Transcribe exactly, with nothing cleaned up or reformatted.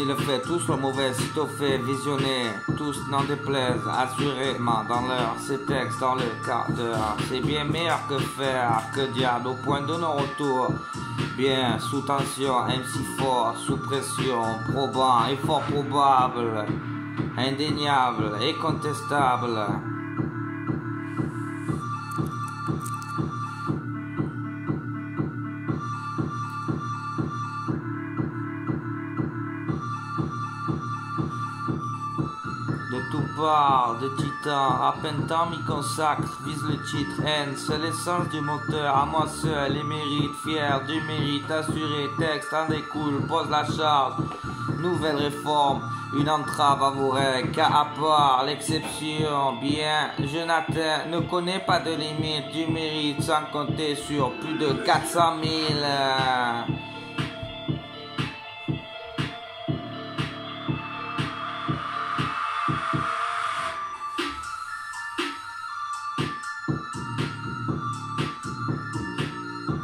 ni le fait, tous le mauvais sitôt fait, visionner, tous n'en déplaisent, assurément, dans l'heure, ces textes dans le quart d'heure, c'est bien meilleur que faire, que diable, au point de non-retour, bien, sous tension, M C fort, sous pression, probant, et fort probable, indéniable, et contestable. De tout part, de titan, à peine temps m'y consacre, vise le titre, haine, c'est l'essence du moteur, à moi seul, les mérites, fier du mérite, assuré, texte en découle, pose la charge, nouvelle réforme, une entrave à vos règles, cas à part, l'exception, bien, je n'atteins, ne connais pas de limite du mérite, sans compter sur plus de quatre cent mille.